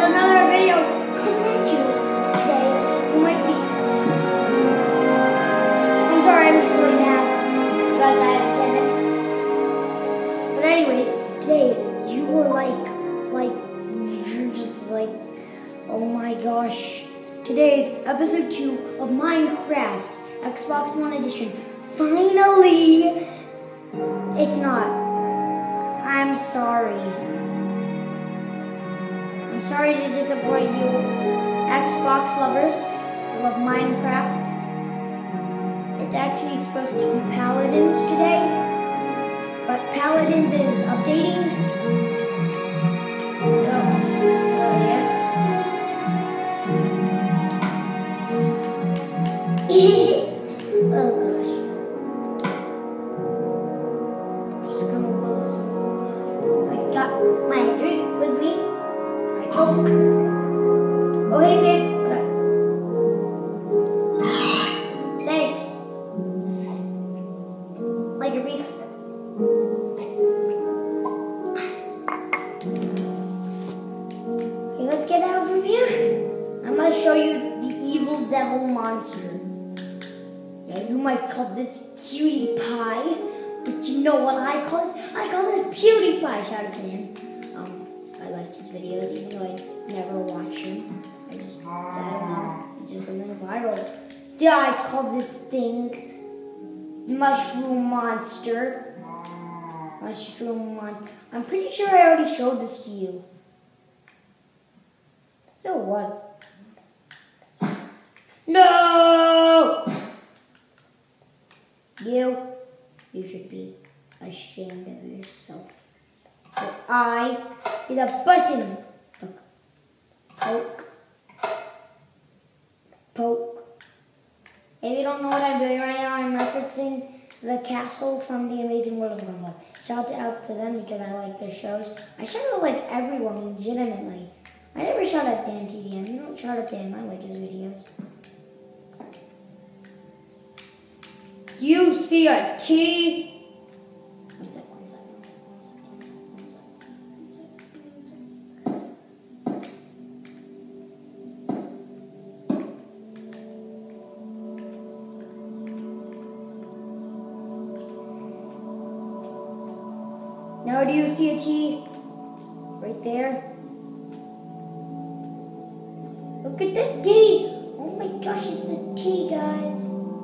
with another video coming at you today. You might be... I'm sorry, I'm just really mad because I have said it. But anyways, today you were you're just like, oh my gosh. Today's episode 2 of Minecraft, Xbox One Edition. Finally! It's not. I'm sorry. I'm sorry to disappoint you, Xbox lovers who love Minecraft. It's actually supposed to be Paladins today, but Paladins is updating. So, yeah. Oh gosh. I'm just gonna roll this. I got my drink with me. My Coke. Oh hey babe. What up? Thanks. Like your beef. Okay, let's get out from here. I'm gonna show you the evil devil monster. Yeah, you might call this Cutie Pie, but you know what I call this? I call this PewDiePie. Shout out to him. I like his videos, even though I never watch him. I don't know. It's just something viral. Yeah, I call this thing Mushroom Monster. Mushroom Monster. I'm pretty sure I already showed this to you. So what? No! You should be ashamed of yourself. But I is a button. Look. Poke. Poke. If you don't know what I'm doing right now, I'm referencing the castle from The Amazing World of Gumball. Shout out to them because I like their shows. I shout out like everyone, legitimately. I never shout at Dan TDM. You don't shout at Dan. I like his videos. You see a T? One second. Now do you see a T? Right there? Look at the T! Oh my gosh, it's a T, guys.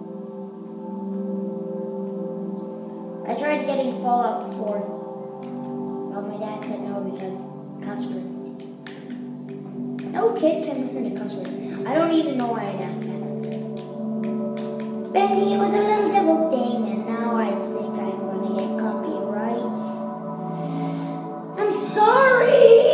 I tried getting Fallout 4. Well, my dad said no because cuss words. No kid can listen to cuss words. I don't even know why I'd ask that. Bendy was a little devil thing, and now I think I'm gonna get copyright. I'm sorry!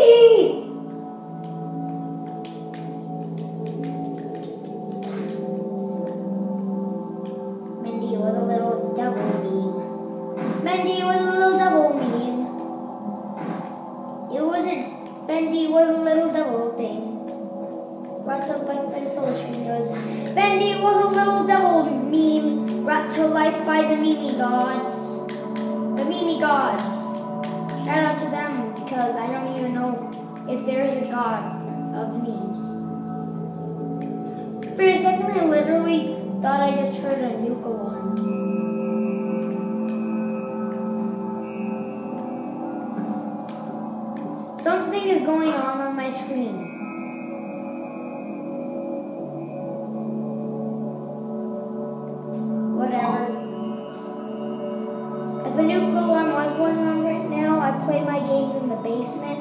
Bendy was a little devil meme. Bendy was a little devil meme. It wasn't Bendy was a little devil thing. Brought to life by the Solar Studios. Bendy was a little devil meme. Brought to life by the Meme Gods. The Meme Gods. Shout out to them because I don't even know if there is a god of memes. For a second I literally thought I just heard a nuke alarm. Something is going on my screen. Whatever. If a nuke alarm was going on right now, I play my games in the basement.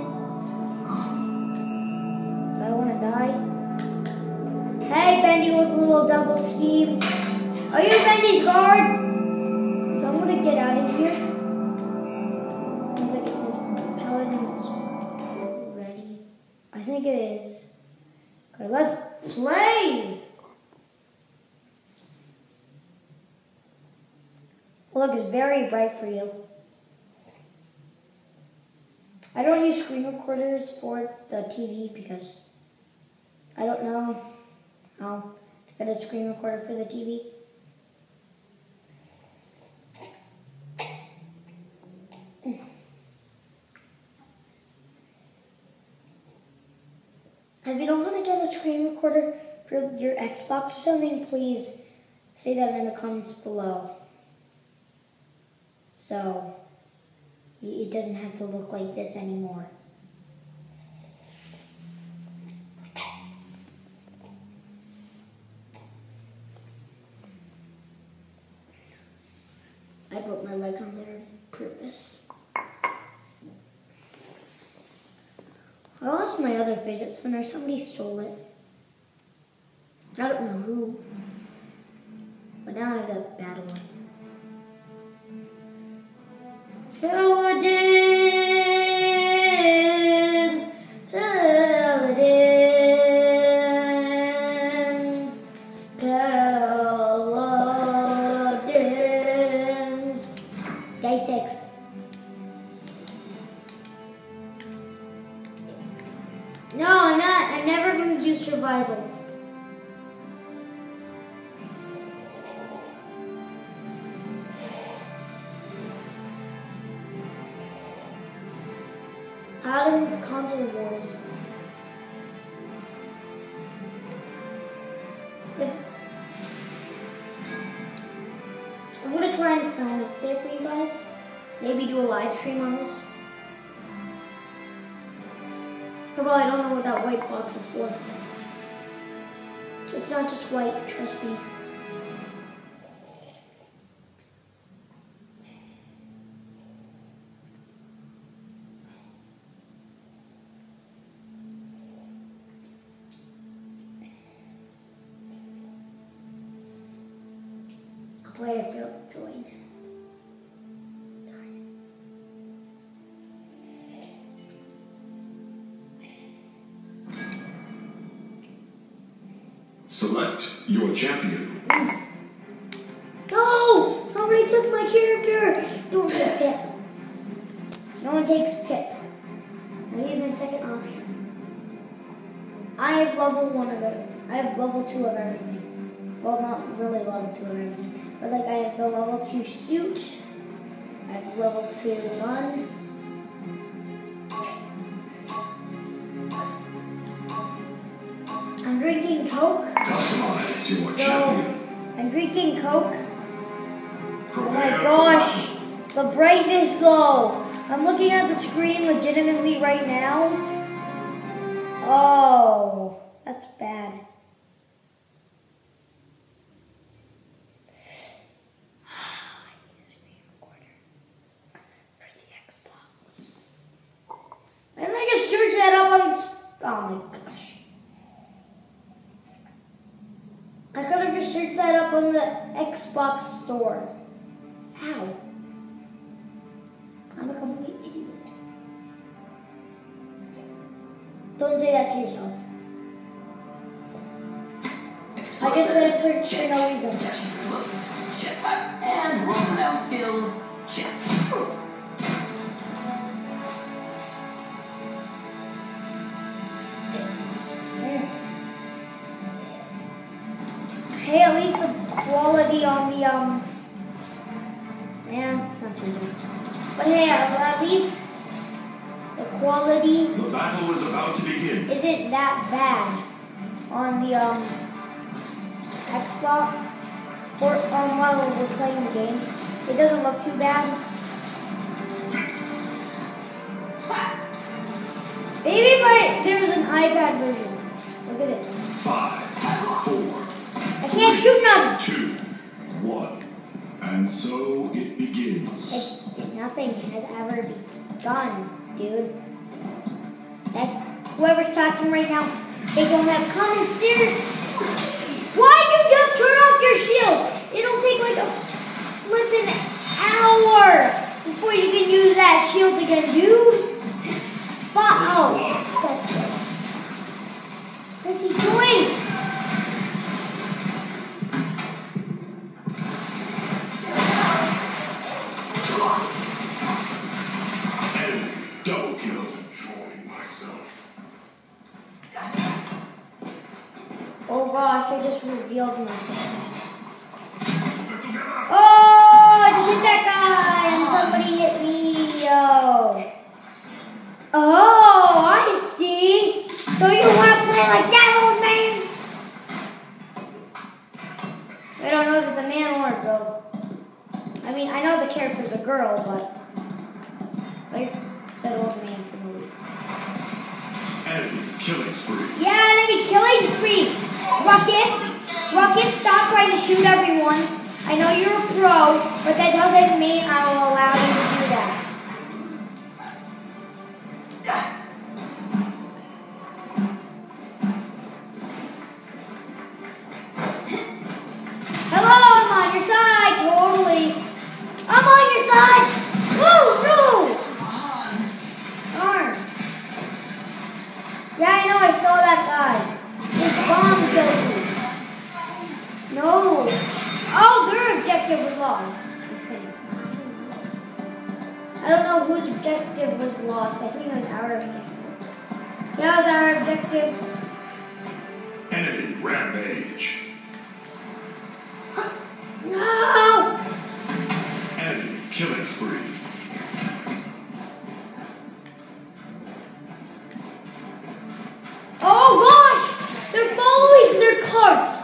So I want to die. Hey, Bendy with a little double scheme. Are you Bendy's guard? So I'm going to get out of here. Once I get this Paladin's ready. I think it is. Okay, let's play! Look, it's very bright for you. I don't use screen recorders for the TV because I don't know how to get a screen recorder for the TV. If you don't want to get a screen recorder for your Xbox or something, please say that in the comments below. So it doesn't have to look like this anymore. I put my leg on there on purpose. I lost my other fidget spinner. Somebody stole it. I don't know who. But now I have the bad one. Paladins! Paladins! Paladins! Day 6. No, I'm not. I'm never going to do survival. Adam's Console Wars. I'm going to try and sign up there for you guys. Maybe do a live stream on this. Well, I don't know what that white box is for. So it's not just white, trust me. A player failed to join. Select your champion. No! Somebody took my character! Don't take Pip. No one takes Pip. I'll use my second option. I have level 1 of it. I have level 2 of everything. Well, not really level 2 of everything. But like I have the level 2 suit. I have level 2 gun. I'm drinking Coke. Customize your champion. I'm drinking Coke. Oh my gosh, the brightness though. I'm looking at the screen legitimately right now. Oh, that's bad. I need a screen recorder for the Xbox. Why didn't I just search that up on oh my gosh. I could have just searched that up on the Xbox store. Ow. I'm a complete idiot. Don't say that to yourself. I just said it for no reason. Looks, check. And roll down skill, check. Hey, at least the quality on the, yeah, it's not too bad. But hey, at least the quality The battle is about to begin. isn't that bad on the, Xbox, or, while we're playing the game. It doesn't look too bad. Maybe if there was an iPad version. Look at this. 5, 4, I can't shoot none. 2, 1. And so it begins. Nothing has ever begun, dude. That whoever's talking right now, they don't have common sense. Why'd you just turn off your shield? It'll take like a flippin' hour before you can use that shield again, dude. Oh, that's good. What's he doing? Double kill. Enjoying myself. Oh gosh, I just revealed myself. Oh, I just hit that guy and somebody hit me, yo. Oh, I see. So you want to play care if it's a girl, but I said it wasn't me for no reason. Enemy killing spree. Yeah, enemy killing spree. Ruckus, stop trying to shoot everyone. I know you're a pro, but that doesn't mean I will allow you to do that. Hello, I'm on your side, totally. I'm on your side. Woo, no. Darn. Yeah, I know, I saw that guy. His bomb killed me. No. Oh, their objective was lost, I think. I don't know whose objective was lost. I think it was our objective. Yeah, it was our objective. Enemy rampage. No! Enemy killing spree. Oh gosh! They're following their carts!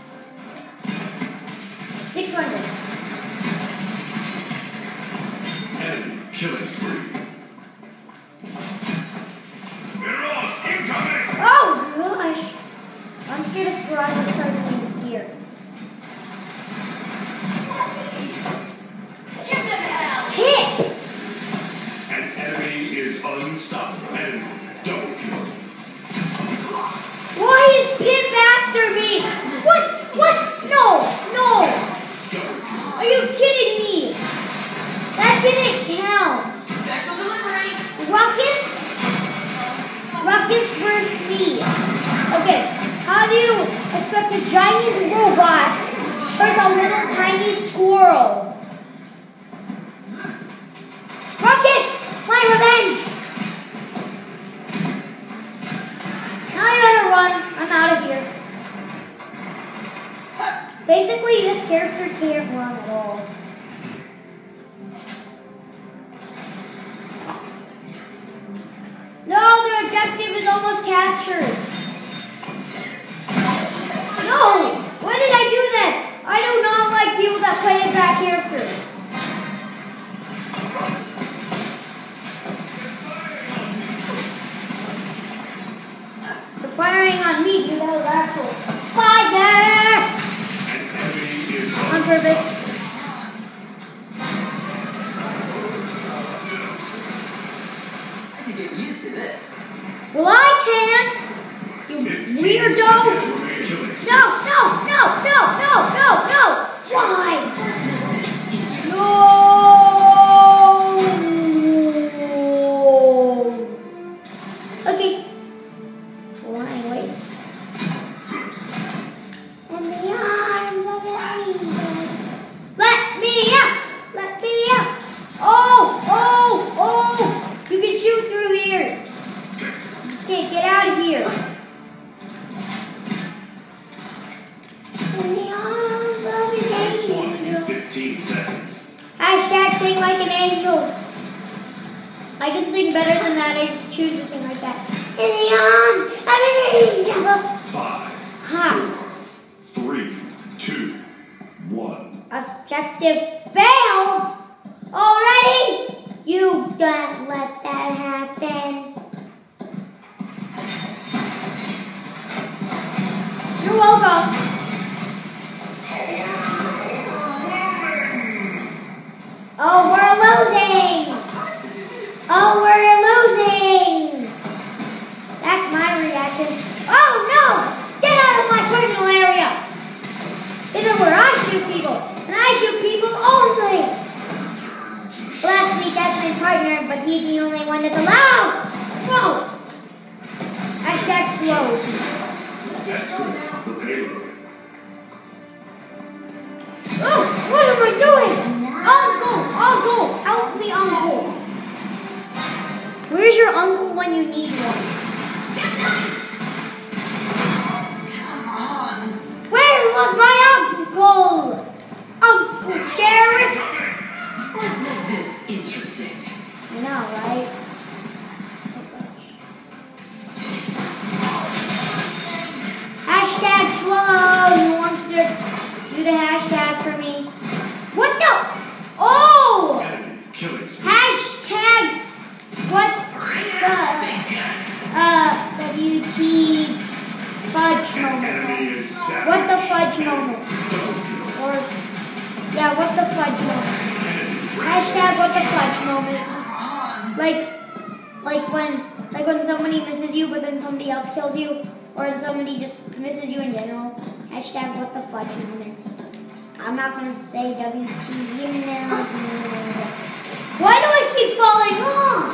600. Enemy killing spree. Mirage incoming! Oh gosh! I'm scared of Piranha starting here. Hit! An enemy is unstoppable. Enemy double kill. Why is Pip after me? What? No! Double kill. Are you kidding me? That didn't count. Special delivery. Ruckus versus me. Okay, how do you expect a giant robot versus a little tiny squirrel? Ruckus, my revenge. Now you better run. I'm out of here. Basically, this character can't run at all. No, their objective is almost captured. No! Why did I do that? I do not like people that play as that character. They're firing on me, you know, actual fire! An enemy is On purpose. I can get used to this. Well, I can't! You 15 weirdo! seconds remaining. Killing spree. No! Why? No! Okay. Well, anyways. In the arms of an angel. Let me out! Oh! You can shoot through here. Just can't get out of here. In the arms of an Next one in angel. 15 seconds. Hashtag sing like an angel. I can sing better than that. I just choose to sing like that. In the arms of an angel. 5, Ha. 3, 2, 1. Objective failed. Already? You can't let that happen. You're welcome. Oh, we're losing. That's my reaction. Oh no! Get out of my personal area. This is where I shoot people, and I shoot people only. Well, actually, that's my partner, but he's the only one that's allowed. Whoa! Hashtag slow. Escort the payload. Oh, what am I doing? Uncle, help me, uncle. Where's your uncle when you need one? Come on. Where was my uncle? Uncle Sheriff? Let's make this interesting. I know, right? Hashtag slow. Who wants to do the hashtag for me? What the? Oh! what the fudge moments. Like when somebody misses you, but then somebody else kills you, or when somebody just misses you in general. Hashtag what the fudge moments. I'm not gonna say WTF now. Why do I keep falling off?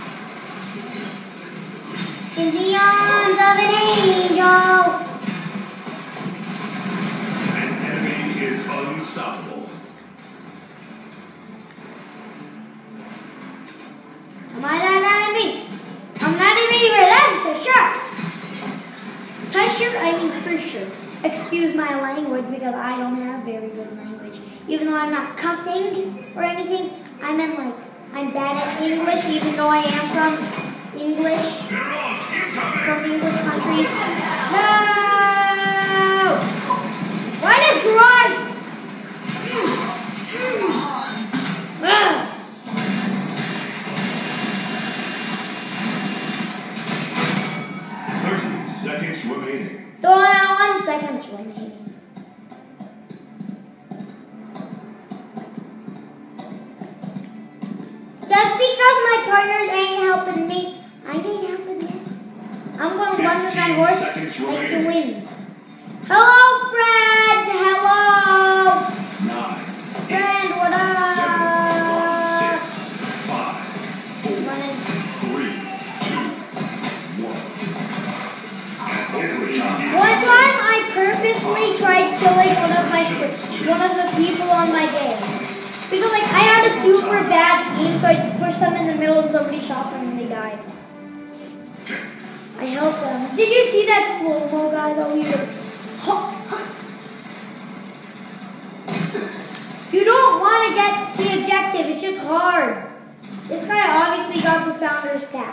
In the arms of an angel. An enemy is unstoppable. Am I that enemy? I'm not enemy for them, so sure. For sure, I mean for sure. Excuse my language because I don't have very good language. Even though I'm not cussing or anything, I meant like I'm bad at English, even though I am from English. From English countries. No! Why does garage? Ugh. 30 seconds remaining. 1 second remaining. Just because my partners ain't helping me, I ain't helping them. I'm gonna run with my horse like the wind. Hello, Fred. Hello, 9, 8, Fred. What up? 7, 6, 5, 4, 3, 2, 1. Overtime. One time I purposely tried killing one of the people on my games. Because like I had a super bad team, so I just pushed them in the middle and somebody shot them and they died. I helped them. Did you see that slow-mo guy though? He was You don't want to get the objective, it's just hard. This guy obviously got the Founder's Pack.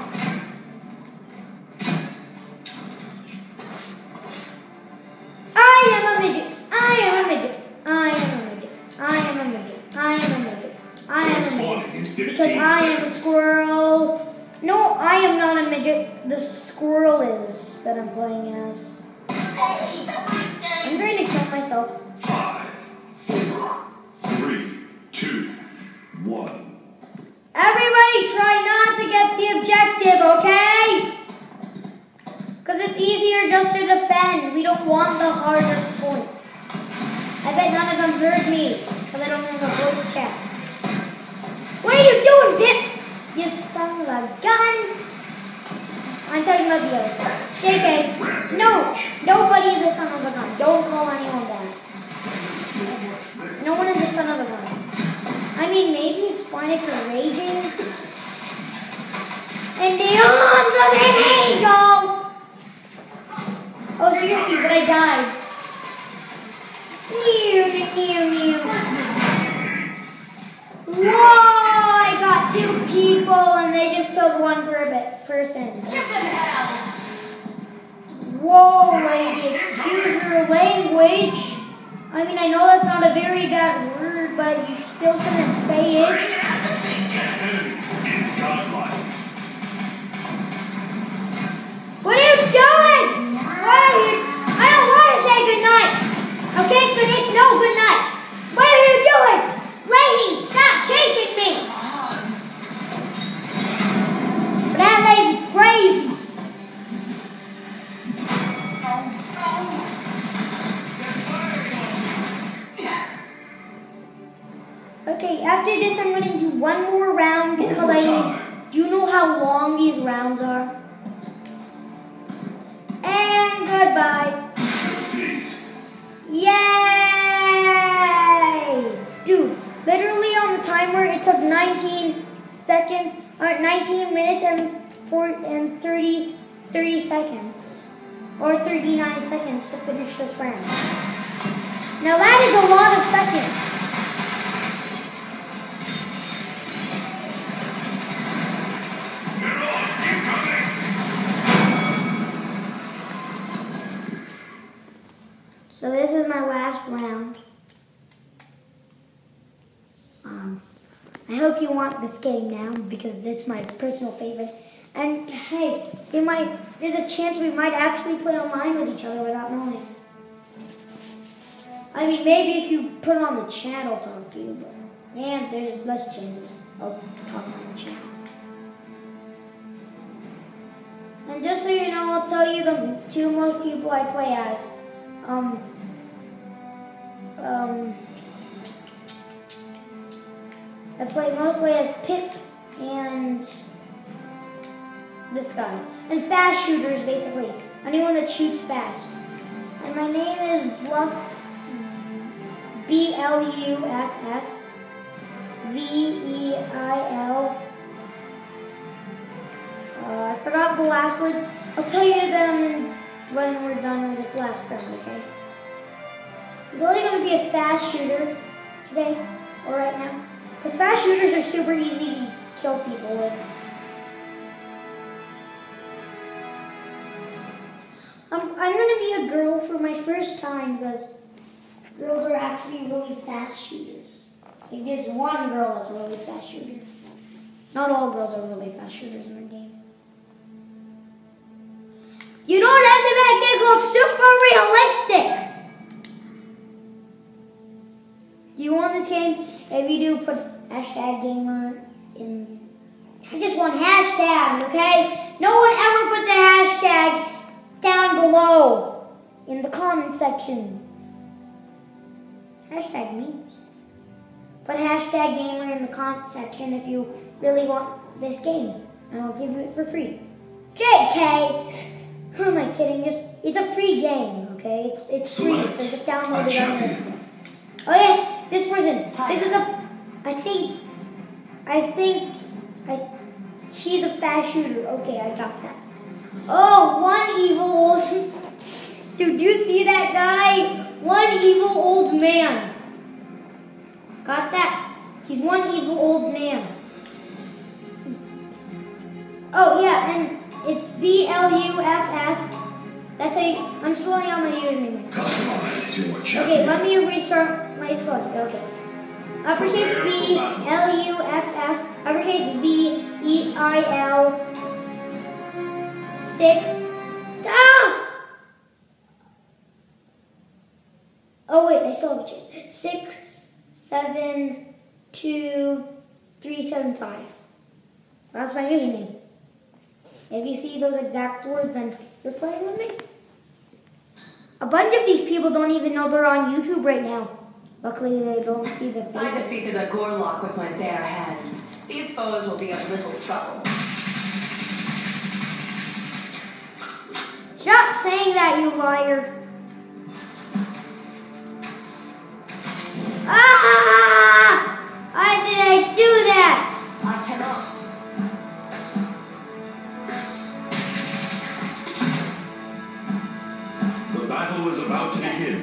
I am a midget. I am a midget. I am a midget. I am a midget. I am a midget. I am a midget. Because I am a squirrel. No, I am not a midget. The squirrel is that I'm playing as. I'm going to kill myself. 5, 4, 3, 2, 1. Everybody try not to get the objective, okay? Because it's easier just to defend. We don't want the harder point. I bet none of them heard me because I don't have a voice chat. What are you doing, Pip? You son of a gun. I'm talking about the other guy. JK. No, nobody is a son of a gun. Don't call anyone that. No one is a son of a gun. I mean, maybe it's fine if you're raging. In the arms of an angel! Oh, seriously, but I died. Whoa! I got 2 people and they just killed 1 person. Whoa, lady, excuse your language. I mean, I know that's not a very bad word, but you still shouldn't say it. It's godlike. What are you doing? I don't want to say goodnight. Okay, no, goodnight. What are you doing? Lady, stop chasing me. But that lady's crazy. Okay, after this I'm going to do 1 more round because do you know how long these rounds are? And goodbye. Yay! Dude, literally on the timer it took 19 minutes and 30 seconds. Or 39 seconds to finish this round. Now that is a lot of seconds. So this is my last round. I hope you want this game now because it's my personal favorite. And hey, there's a chance we might actually play online with each other without knowing. I mean, maybe if you put it on the channel, talk to you, but man, there's less chances. I'll talk on the channel. And just so you know, I'll tell you the two most people I play as. I play mostly as Pip and this guy. And fast shooters, basically. Anyone that shoots fast. And my name is Bluff, B-L-U-F-F, V-E-I-L. I forgot the last words. I'll tell you them when we're done with this last round, okay? I'm only going to be a fast shooter today, or right now. Because fast shooters are super easy to kill people with. I'm going to be a girl for my first time because girls are actually really fast shooters. Like there's one girl that's a really fast shooter. Not all girls are really fast shooters in the game. You don't have to make this look super realistic. Do you want this game? If you do, put #gamer in. I just want hashtags, okay? No one ever puts a hashtag down below in the comment section. Hashtag memes. Put #gamer in the comment section if you really want this game, and I'll give you it for free. JK! Who am I kidding? It's a free game, okay? It's free, so just download it on there. Oh yes, this person. This is she's a fast shooter. Okay, I got that. Oh, one evil old... Dude, do you see that guy? One evil old man. Got that? He's one evil old man. Oh, yeah, and it's B-L-U-F-F. That's how you... I'm spelling out my username. Customize your champion. Okay, let me restart my spelling. Okay. Uppercase B-L-U-F-F. Uppercase V-E-I-L. 6. Stop! Oh wait, I still have a change. 6, 7, 2, 3, 7, 5. That's my username. If you see those exact words, then you're playing with me. A bunch of these people don't even know they're on YouTube right now. Luckily, they don't see the faces. I defeated a Gorlock with my bare hands. These foes will be of little trouble. Stop saying that, you liar. Ah! Why did I do that? I cannot. The battle is about to begin.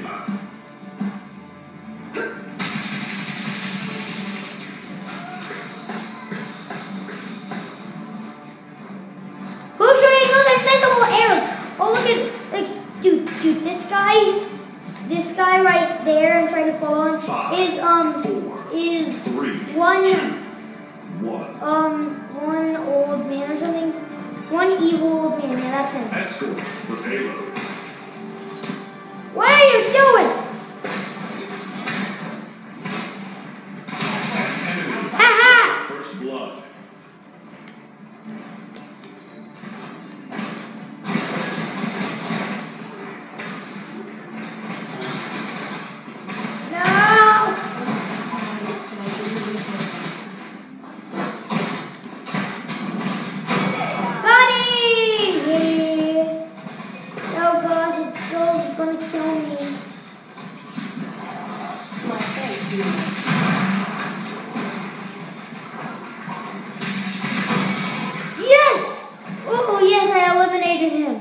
Who shooting those invisible arrows? Oh, look at, like, dude, this guy right there I'm trying to follow on 5, is 4, 3, one 2, 1. one old man or something. One evil old man, yeah, that's him. Escort the payload. What are you doing? Enemy. Ha-ha! First blood. No! Got him! Yeah. Oh gosh, it's still gonna kill me. My face. Yes! Oh yes, I eliminated him.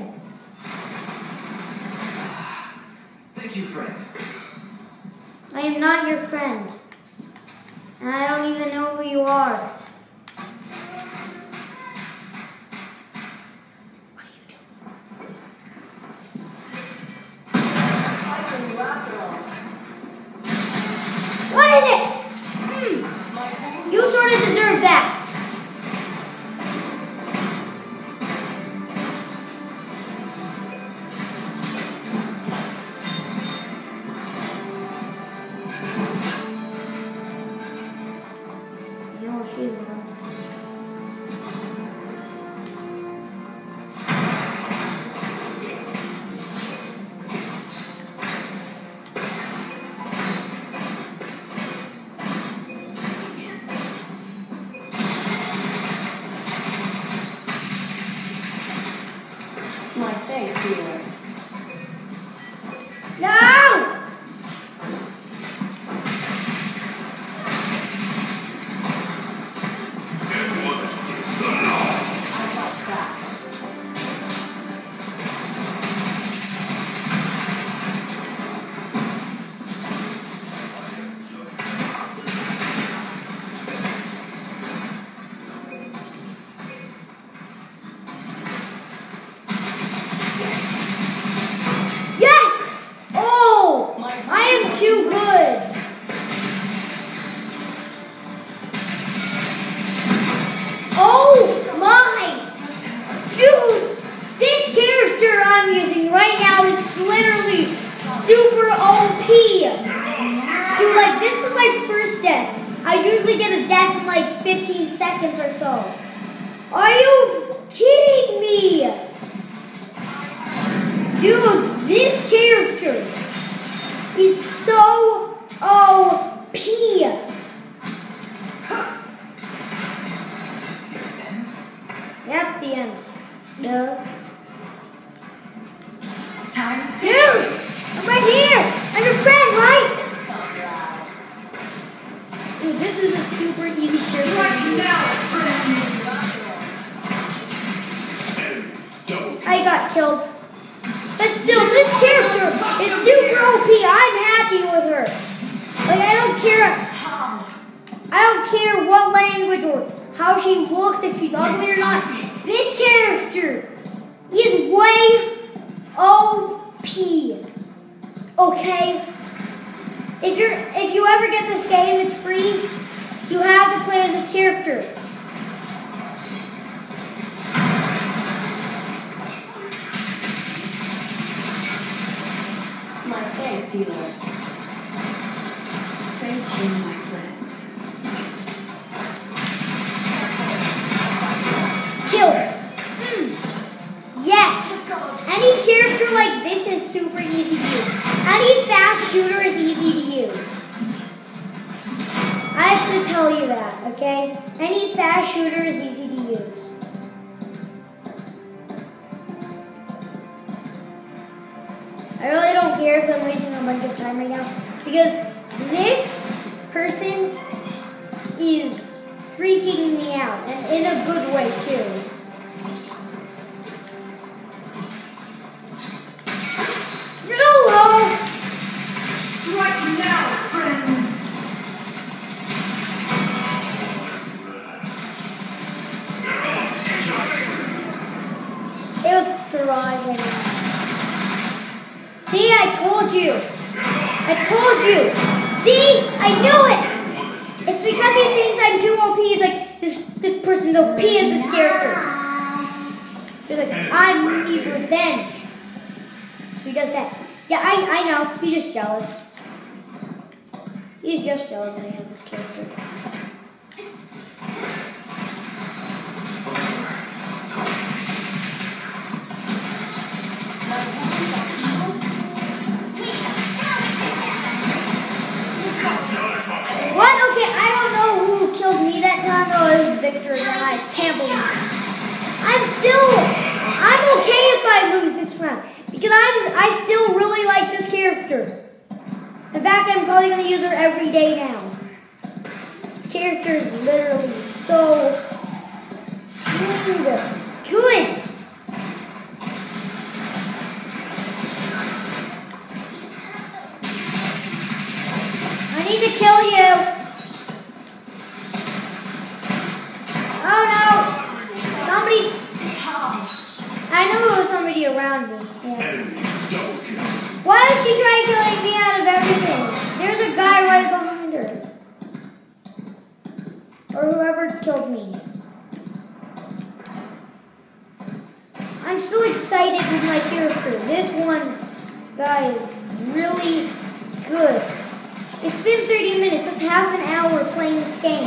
Thank you, friend. I am not your friend. And I don't even know who you are. What are you doing? I can you after all. What is it? My home You sort of deserve that. You know, she's My face healer. No! I fight back. Yes! Oh! I am too good! Oh my! Dude! This character I'm using right now is literally super OP! Dude, like, this was my first death. I usually get a death in like 15 seconds or so. Are you kidding me? Dude, this character is so OP. That's the end. No. Time's Dude, I'm right here. I'm your friend, right? Alright. Dude, this is a super easy character. I got killed. But still, this character is super OP. I'm happy with her. Like, I don't care what language or how she looks, if she's ugly or not. This character is way OP. Okay? If you ever get this game, it's free. You have to play as this character. My face healer. Thank you, my friend. Kill. Yes. Any character like this is super easy to use. Any fast shooter is easy to use. I have to tell you that, okay? Any fast shooter is easy to use. I really don't care if I'm wasting a bunch of time right now, because this person is freaking me out, and in a good way too. Hello! Strike now, friends! It was thriving. See, I told you. I told you. See, I knew it. It's because he thinks I'm too OP. He's like, this person's OP as this character. He's like, I need revenge. So he does that. Yeah, I know. He's just jealous. He's just jealous that I have this character. What? Okay, I don't know who killed me that time. Oh, it was Victor, and I can't believe it. I'm okay if I lose this round, because I still really like this character. In fact, I'm probably going to use her every day now. This character is literally so good. I need to kill you. Oh no! Somebody. I knew there was somebody around me. Yeah. Why did she try killing me out of everything? There's a guy right behind her. Or whoever killed me. I'm still excited with my character. This one guy is really good. It's been 30 minutes. That's half an hour playing this game.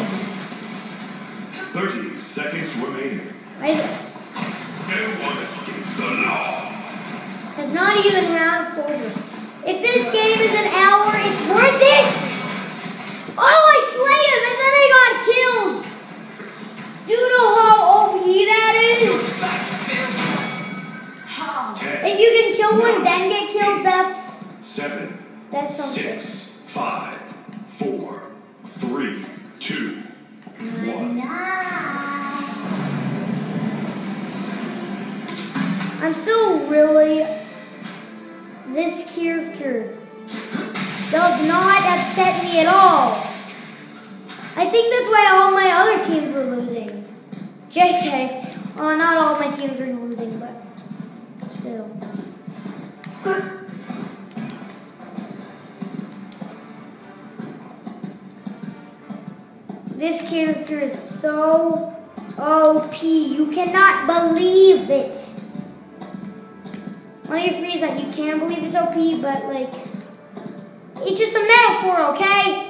30 seconds remaining. No one escapes the law. It's not even half over. If this game is an hour, it's worth it! Oh, I slayed him and then I got killed! Do you know how OP that is? If you can kill one, then get killed, that's 7, something. 6, 5, 4, 3, 2, 1. I'm still really... This character does not upset me at all. I think that's why all my other teams were losing. JK. Oh, not all my teams are losing, but still. This character is so OP. You cannot believe it. Let me freeze that. You can believe it's OP, but like, it's just a metaphor, okay?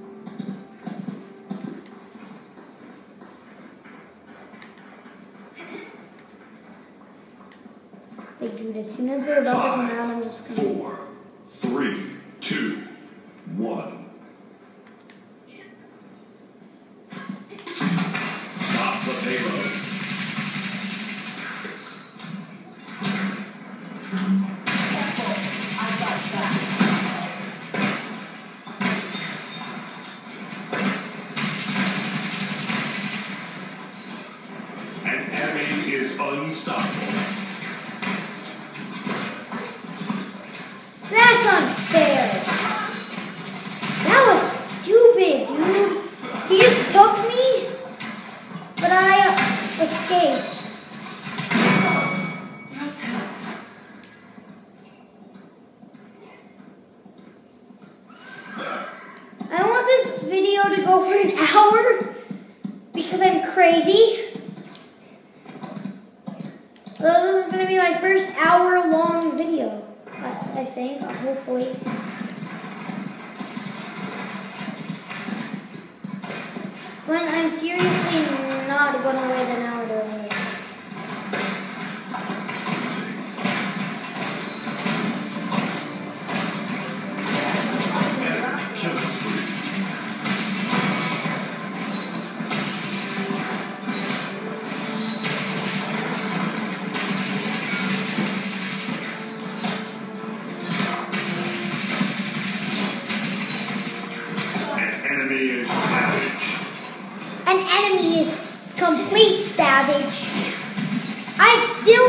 Like, dude, as soon as they're about to come out, I'm just gonna... 4, 3, 2, 1. Stop the payload. An enemy is unstoppable. That's unfair. That was stupid, dude. He just took me, but I escaped. I want this video to go for an hour because I'm crazy. So this is going to be my first hour-long video. I think, hopefully. When I'm seriously not going to wait an hour doing this. An enemy is complete savage. I'm still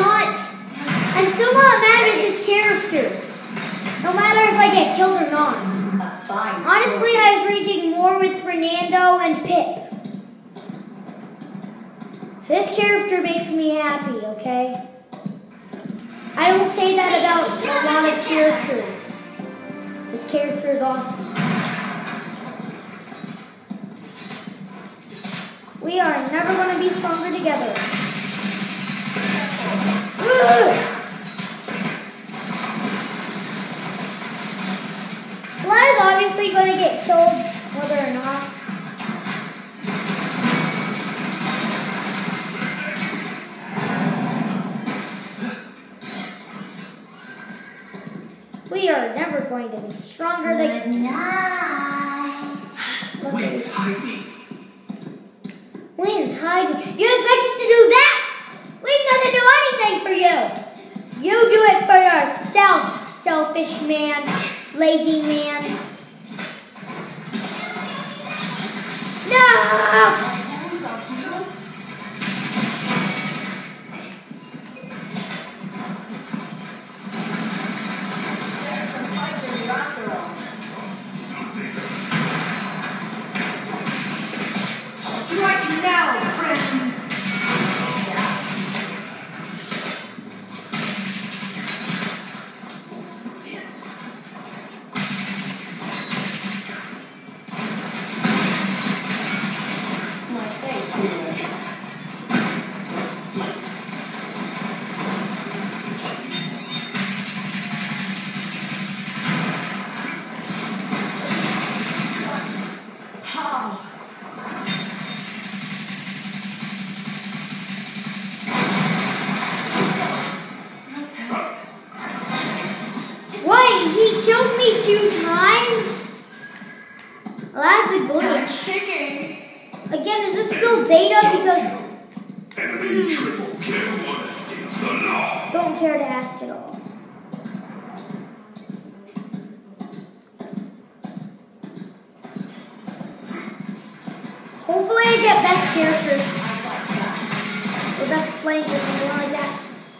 not mad at this character. No matter if I get killed or not. Honestly, I was raging more with Fernando and Pip. This character makes me happy, okay? I don't say that about a lot of characters. This character is awesome. We are never going to be stronger together. Vlad is obviously going to get killed, whether or not. We are never going to be stronger than... Wait, hide me. Win, hide. You expected to do that? Win doesn't do anything for you. You do it for yourself, selfish man, lazy man. No! Strike now, friends! My face here. How? What? He killed me 2 times? Well, that's a glitch. Kicking. Again, is this still beta? Because Enemy triple kill steals the law. don't care to ask at all. Hopefully I get best characters. Or best flank or something like that.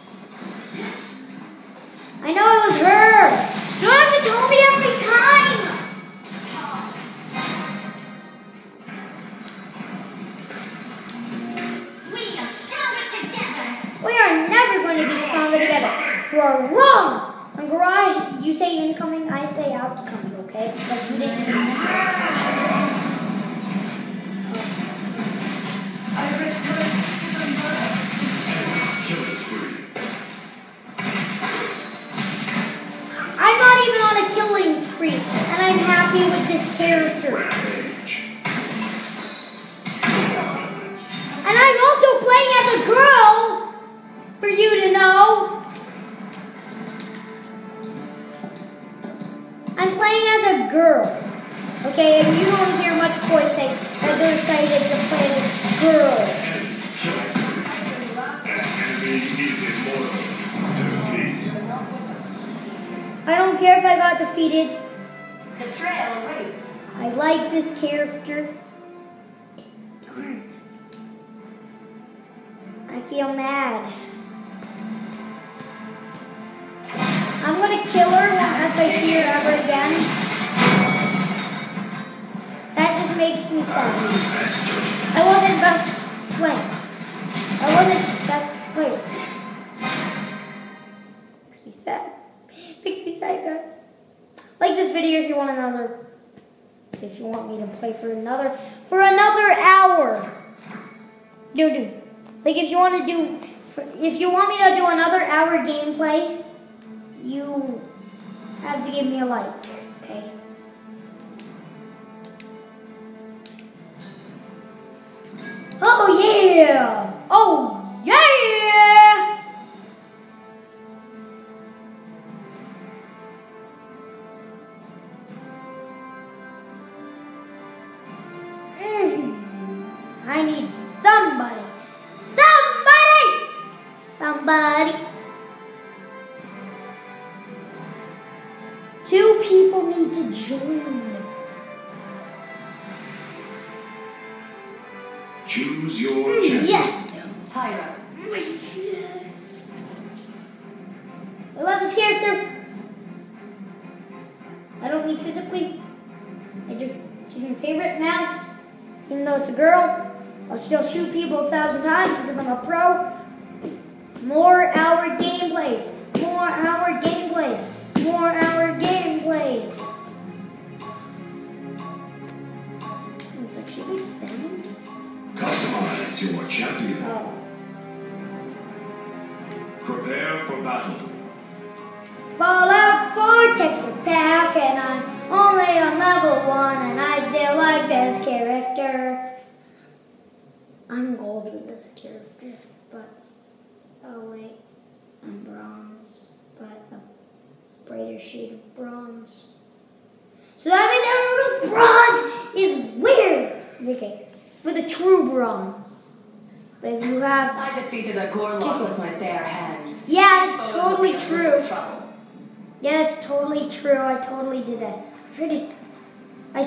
I know it was her! You don't have to tell me every time! We are stronger together. We are never going to be stronger together. You are wrong! On Garage, you say incoming, I say outcoming, okay? Because you didn't even I'm not even on a killing spree, and I'm happy with this character. And I'm also playing as a girl, for you to know. I'm playing as a girl, okay? And you don't hear much voice saying that they're excited to play as a girl. I don't care if I got defeated. The trail awaits. I like this character. Darn. I feel mad. I'm gonna kill her once I see her ever again. That just makes me sad. I wasn't best player. I wasn't best player. Makes me sad. Makes me sad, guys. Like this video if you want another. If you want me to play for another hour. Dude. Like if you want me to do another hour gameplay, you have to give me a like, okay? Oh yeah! Oh yeah! I need somebody. Somebody. Two people need to join. Choose your champion. Yes. Pyro. I love this character. I don't mean physically. She's my favorite now. Even though it's a girl, I'll still shoot people 1,000 times because I'm a pro. More hour gameplays. More hour gameplays. More hour gameplays. It's like she makes sound. Customize your champion. Oh. Prepare for battle. Fall out for take your pack, and I'm only on level 1, and I still like this character. I'm gold with this character, but oh wait, I'm bronze, but a brighter shade of bronze. So that means everyone with bronze is weird. Okay, with a true bronze. But if you have, I defeated a Gorlock with my bare hands. yeah, These that's foes will totally be in true. little trouble. Yeah, that's totally true. I totally did that. I'm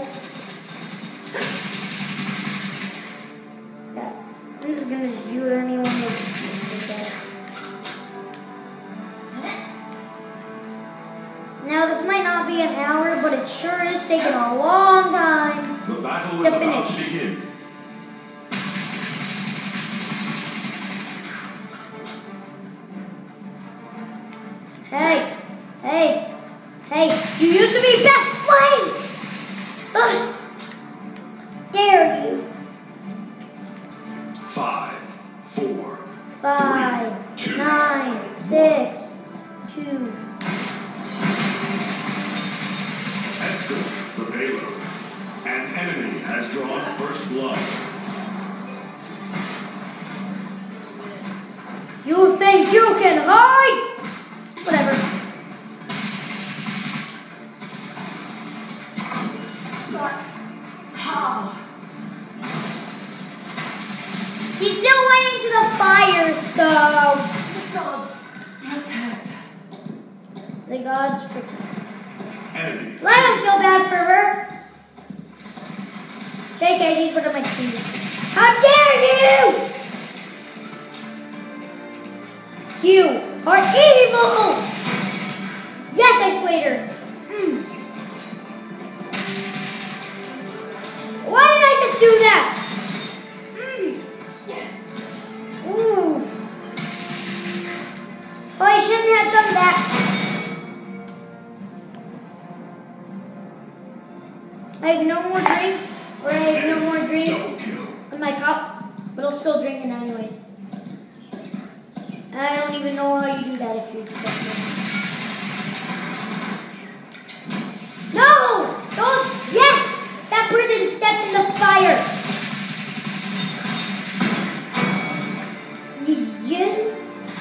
just gonna shoot anyone that did that. Now this might not be an hour, but it sure is taking a long time. The battle To is about to finish. begin. Hey, you used to be best flame! Ugh. Dare you. 5, 4, 5, 9, 6, 2. escort the payload. An enemy has drawn first blood. You think you can hide? Whatever. How? He still went into the fire, so The gods protect. May gods protect. Enemy. Well, I don't feel bad for her. JK, she's one of my team. How dare you! You are evil! Yes, I slayed her. Why did I just do that? Ooh. Oh, I shouldn't have done that. I have no more drinks, or I have no more drink Double kill. in my cup, but I'll still drink it anyways. And I don't even know how you do that if you expect me. No! Don't! Yes! That person stepped in the fire! Yes!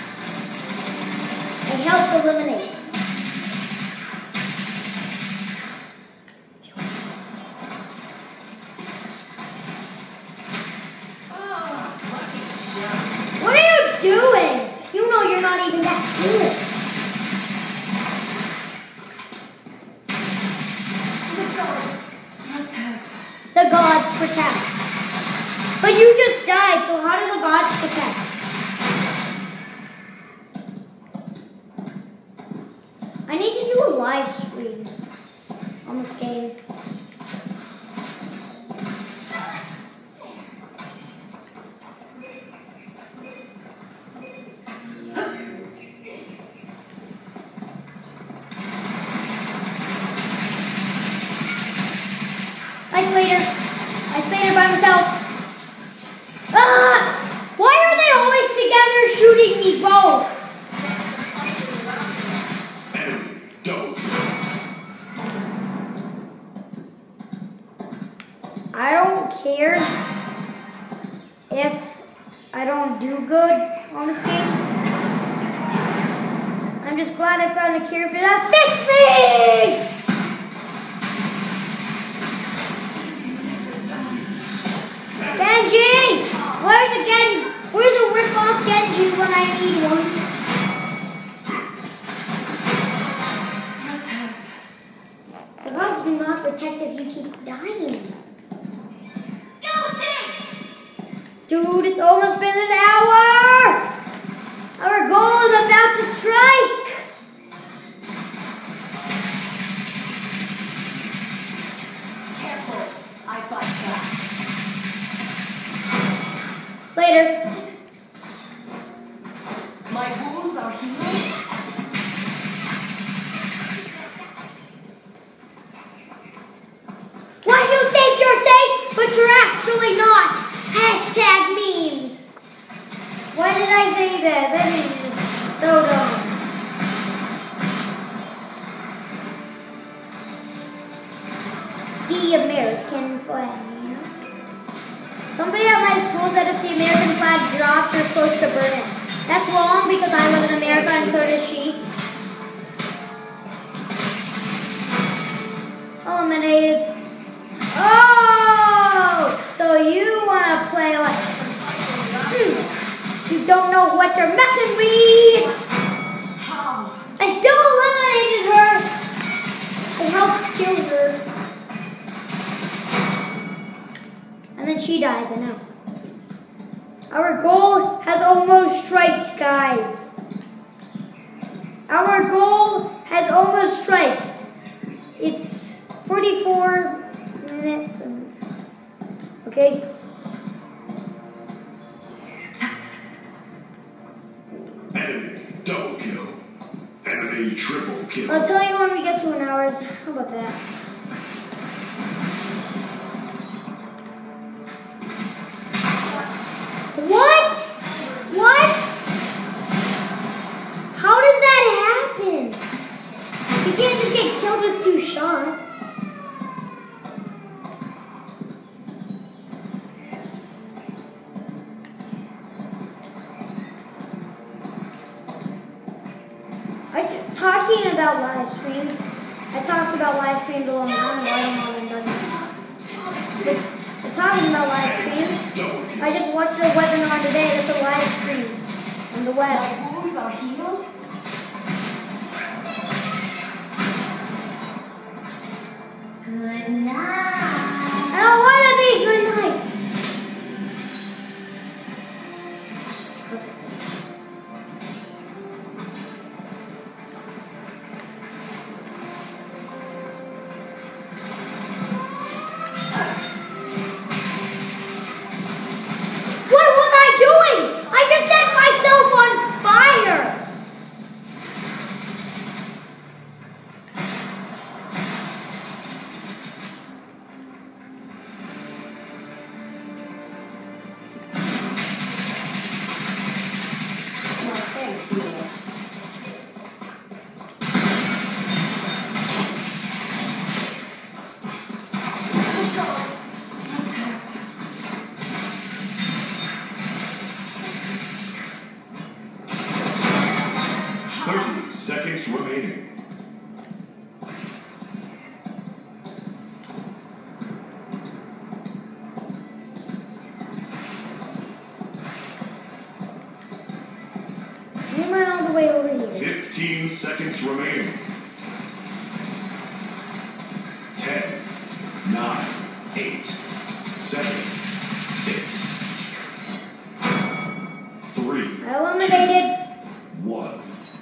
I helped eliminate. What are you doing? You know you're not even that good. The gods protect. But you just died, so how do the gods protect? I need to do a live stream on this game. I slayed her by myself. Ah! Why are they always together shooting me both? Enemy. Double kill. I don't care if I don't do good on this game. I'm just glad I found a character that fits me! Genji! Where's a rip-off Genji when I need one? The gods do not protect if you keep dying. Dude, it's almost been an hour! Our goal is about to strike! Careful, I fight back. Later. My wounds are healed. Why do you think you're safe, but you're actually not? Hashtag memes. Why did I say that? That is just so dumb. The American flag. Somebody at my school said if the American flag drops, you're supposed to burn it. That's wrong because I live in America and so does she. Eliminated. Oh! So you want to play like... You don't know what you're messing with! How? I still eliminated her! It helped kill her. And then she dies, I know. Our goal has almost striked, guys. Our goal has almost striked. It's 44 minutes. Okay. Enemy. Double kill. Enemy. Triple kill. I'll tell you when we get to an hour. How about that? What? What? How does that happen? You can't just get killed with 2 shots. Talking about live streams. I talked about live streams a long time ago. I haven't done it. We're talking about live streams. I just watched a webinar today that's a live stream on the web. My wounds are healed. 30 seconds remaining. Am I all the way over here? 15 seconds remaining. 10, 9, 8, 7, 6, 3, I eliminated. 1.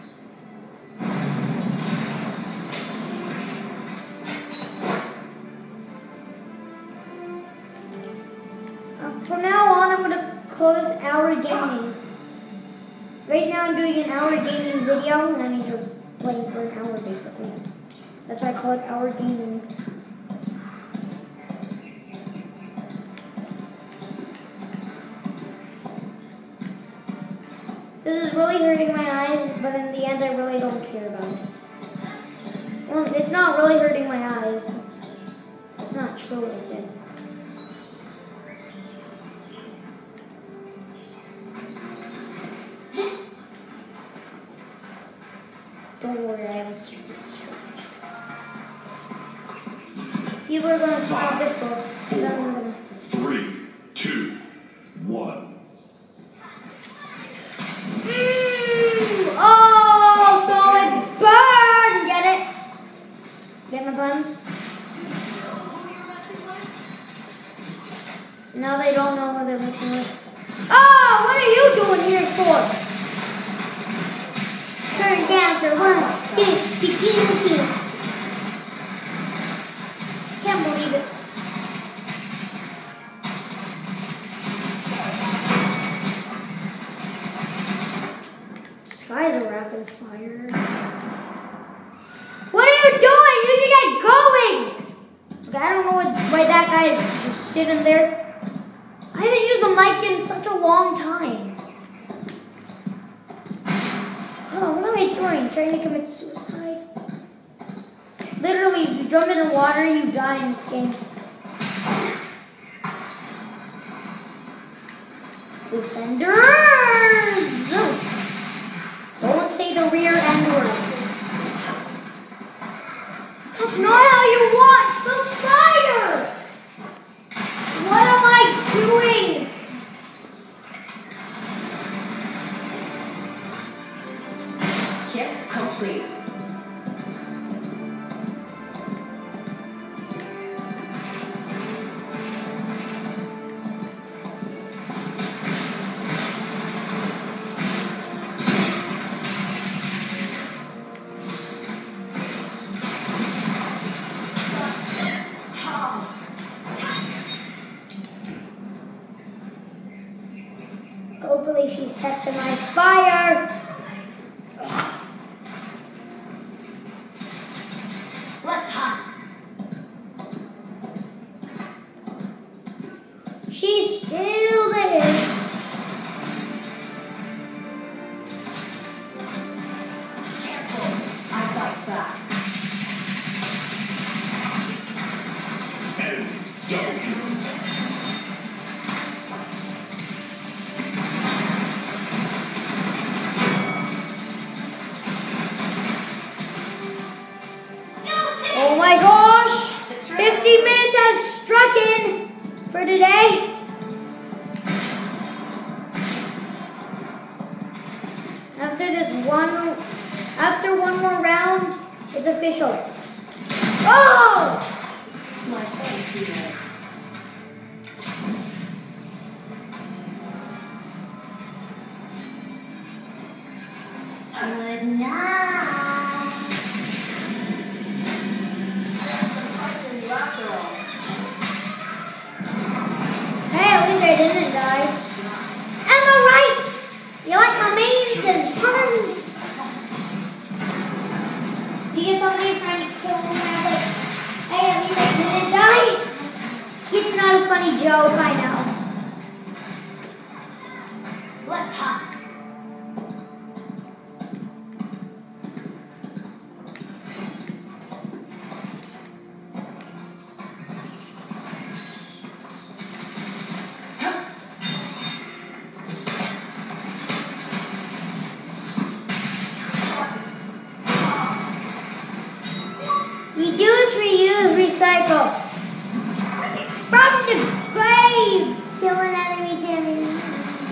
From now on, I'm gonna close Our Gaming. Right now, I'm doing an Our Gaming video, and I mean you're playing for an hour basically. That's why I call it Our Gaming. This is really hurting my eyes, but in the end, I really don't care about it. Well, it's not really hurting my eyes. It's not true, is it? Don't worry, I have a certain strategy. People are going to talk this book, so I'm going to... 3, 2, 1. Oh, solid burn! Get it? Get my buns? Now they don't know what they're messing with. Oh, what are you doing here for? Turn down for 150. Can't believe it. Skies are rapid fire. What are you doing? You should get going! Okay, I don't know why that guy is just sitting there. I haven't used the mic in such a long time. Oh, what am I doing? Trying to commit suicide? Literally, if you jump into water, you die in this game. Defenders! Don't say the rear end word. That's not how you launch the fire! What am I doing? Kit complete. Hopefully she steps in my fire. Let's hunt. She's still there. Careful. Eyesight back. Enemy double kill. Oh my gosh! 50 minutes has struck in for today. After one more round, it's official. Oh! My thank you. Good night. That's the part of you after all. Hey, at least I didn't die. Am I right? You like my memes and puns? You get somebody trying to kill me and I was like, hey, at least I didn't die? It's not a funny joke, I know. Let's hunt. wake up. From the grave. Kill an enemy champion.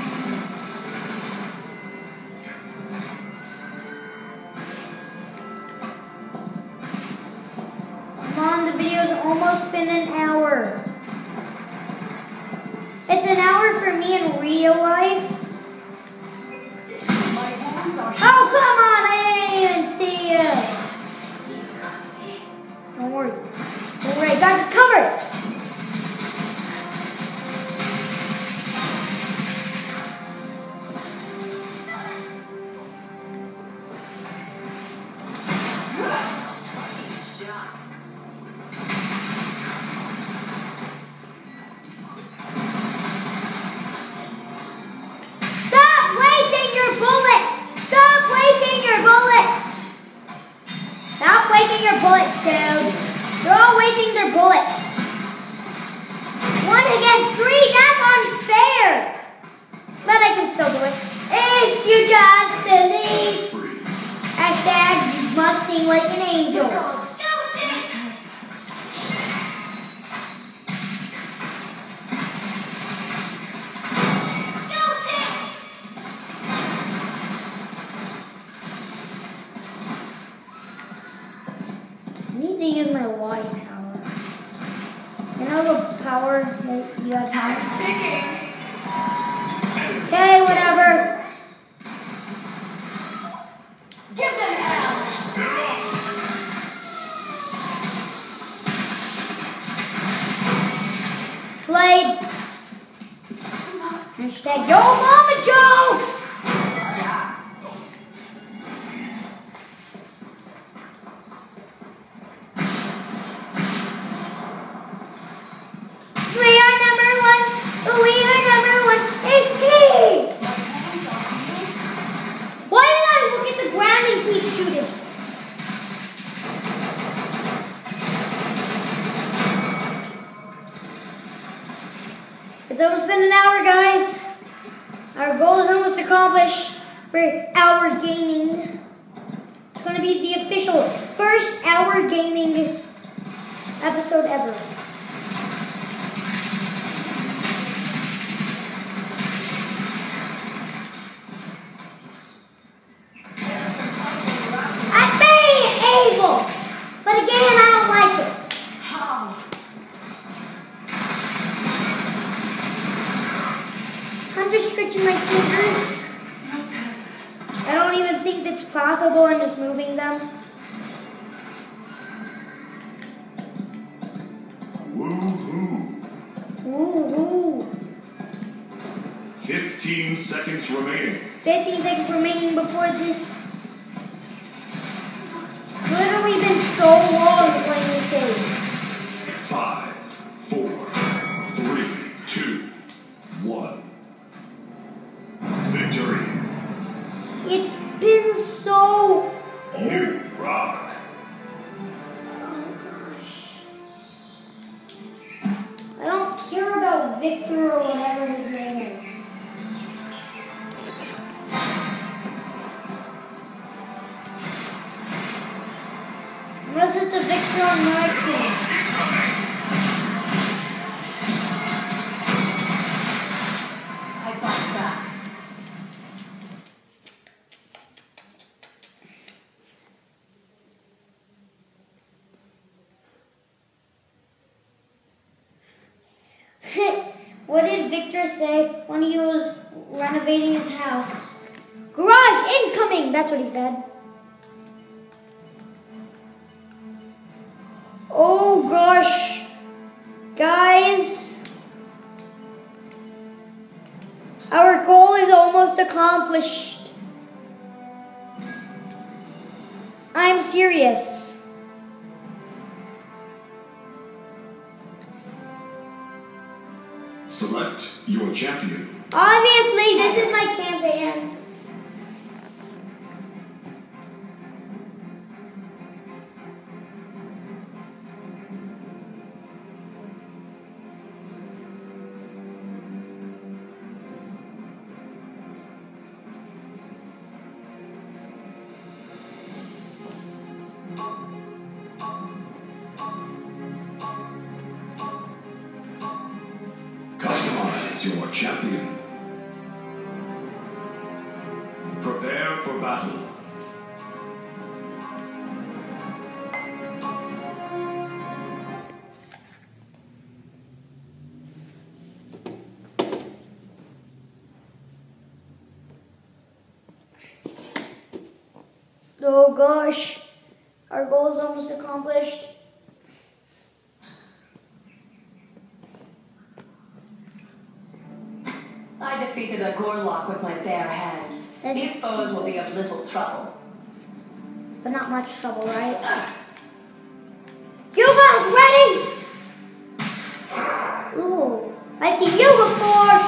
Come on, the video's almost been an hour. It's an hour for me in real life. Oh, come on, I didn't even see you. Don't worry. Don't worry, I got this covered. Stop wasting your bullets! Stop wasting your bullets! Stop wasting your bullets, dude. They're all wasting their bullets. 1 against 3, that's unfair. But I can still do it. If you just believe. Hashtag, you must sing like an angel. I need to use my Y power. You know the power that you got Time's time? ticking. Okay, whatever. Give them hell. They're off. Slade. Hashtag yo mama jokes. Shot. We are number 1. We are number 1. Hey, hey. Why did I look at the ground and keep shooting? It's almost been an hour, guys. Our goal is almost accomplished for Hour Gaming. It's going to be the official first Hour Gaming episode ever. I'm being able, but again, I don't like it. How? I'm just stretching my fingers. I don't even think that's possible. I'm just moving them. Woo-hoo. Ooh, 15 seconds remaining. 15 seconds remaining before this. It's literally been so long playing this game. 5, 4, 3, 2, 1. Victory. It's been so. You rock. Oh gosh. I don't care about Victor or whatever his name is. Unless it's a Victor on my team. I fight back. What did Victor say when he was renovating his house? Garage incoming! That's what he said. Oh gosh. Guys. Our goal is almost accomplished. I'm serious. Select your champion. Obviously, this is my campaign. as your champion. Prepare for battle. Oh gosh, our goal is almost accomplished. I defeated a Gorlock with my bare hands. These foes will be of little trouble. But not much trouble, right? You guys ready? Ooh, I've seen you before.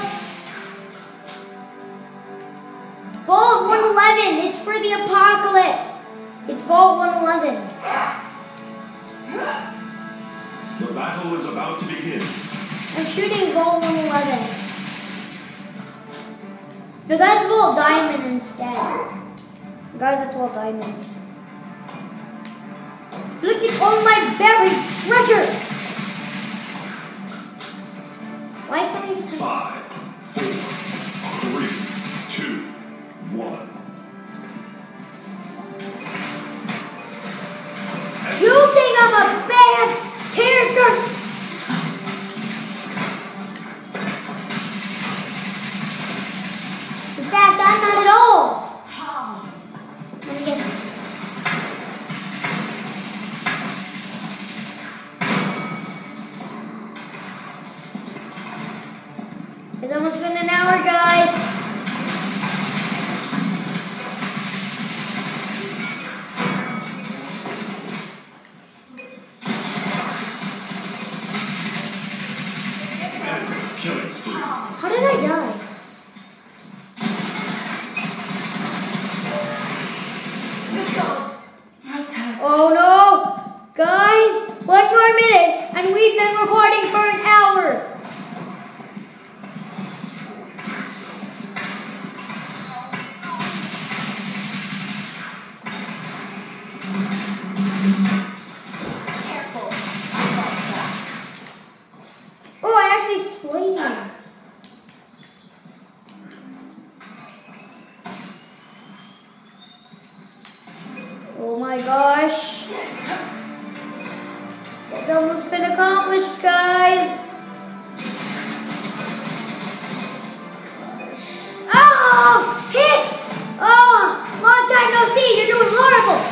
Vault 111, it's for the apocalypse. It's Vault 111. The battle is about to begin. I'm shooting Vault 111. No, that's Vault Diamond instead. Guys, that's Vault Diamond. Look at all my buried treasure! Why can't I use 5, 4, 3, 2, 1. You think I'm a bad character? In fact, I'm not at all. Let me guess. It's almost been an hour, guys. Killing spree. How did I die? Oh no! Guys, 1 more minute and we've been recording for an hour. Oh, I actually slayed him. Oh my gosh. It's almost been accomplished, guys. Oh, hit! Oh, long time no see. You're doing horrible.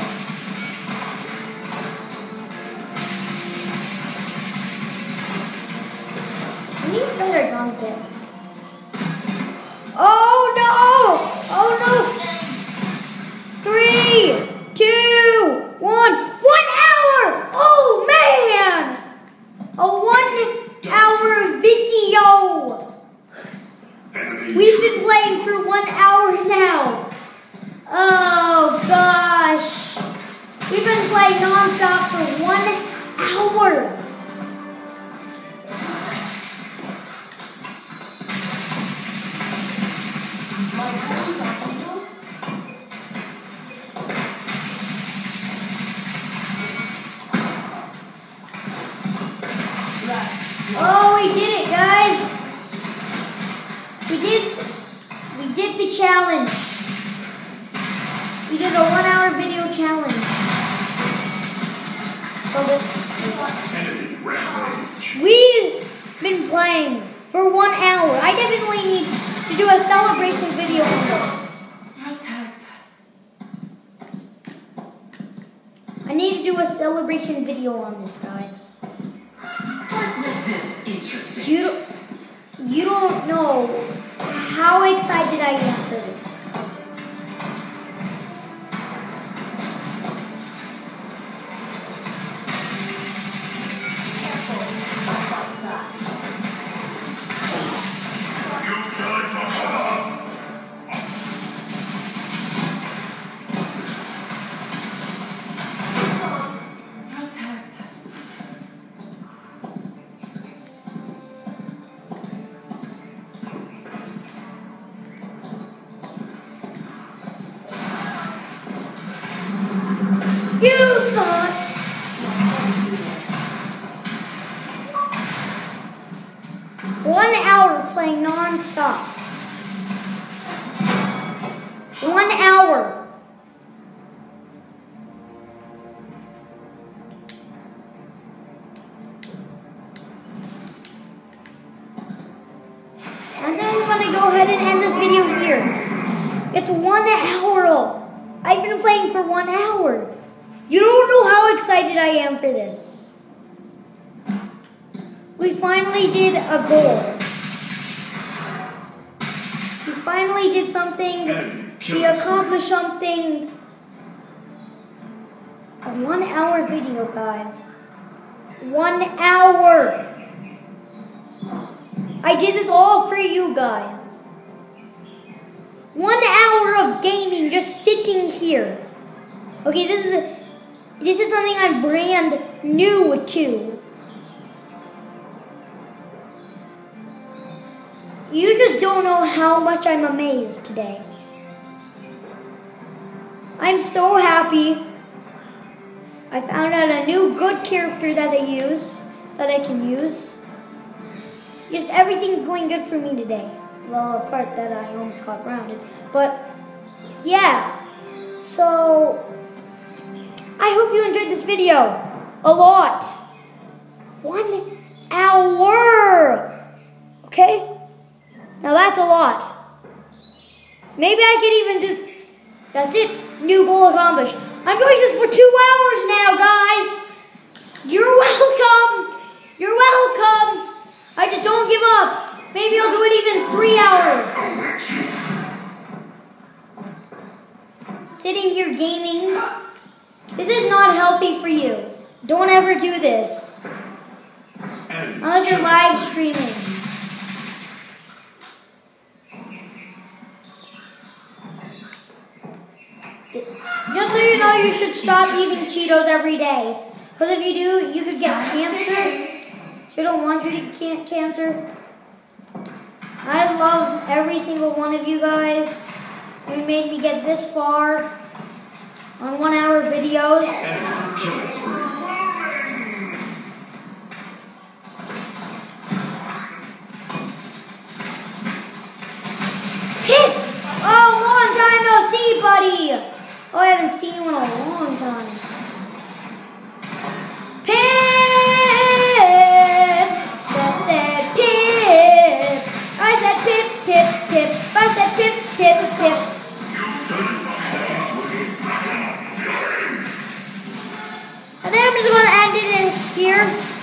I need a better gun kit. Oh no! Oh no! 3, 2, 1. 1 hour! Oh man! A 1 hour video! Enemy We've been playing for 1 hour now. Oh gosh. We've been playing non-stop for 1 hour. Oh, we did it, guys. We did the challenge. We did a 1 hour video challenge. Enemy rampage. We've been playing for 1 hour. I definitely need to do a celebration video on this. I need to do a celebration video on this, guys. Let's make this interesting. You don't know how excited I am for this. You charge my power. You thought 1 hour playing playing non-stop. 1 hour. And then I'm gonna go ahead and end this video here. It's 1 hour. I've been playing for 1 hour. You don't know how excited I am for this. We finally did a goal. We finally did something. We accomplished something. A 1 hour video, guys. 1 hour. I did this all for you guys. 1 hour of gaming just sitting here. Okay, this is something I'm brand new to. You just don't know how much I'm amazed today. I'm so happy. I found out a new good character that I can use. Just everything's going good for me today. Well, apart that I almost got grounded. But, yeah. So, I hope you enjoyed this video. A lot. 1 hour. Okay? Now that's a lot. Maybe I could even do... That's it. New goal accomplished. I'm doing this for 2 hours now, guys. You're welcome. You're welcome. I just don't give up. Maybe I'll do it even 3 hours. Sitting here gaming. This is not healthy for you. Don't ever do this. Unless you're live streaming. Just so you know, you should stop eating Cheetos every day. Because if you do, you could get cancer. So I don't want you to get cancer. I love every single one of you guys. You made me get this far on 1 hour videos. Pip! Oh, long time no see, buddy. Oh, I haven't seen you in a long time. Pip! I said Pip. I said Pip, Pip, Pip. I said Pip, Pip, Pip. And then I'm just going to end it in here.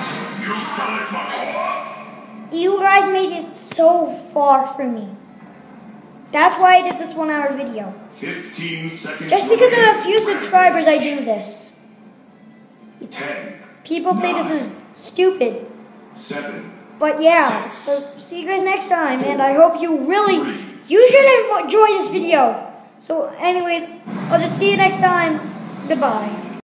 You guys made it so far for me. That's why I did this 1 hour video. 15 seconds. Just because I have a few subscribers, I do this. 10. People say this is stupid. 7. But yeah, so see you guys next time. And I hope you should enjoy this video. So anyways, I'll just see you next time. Goodbye.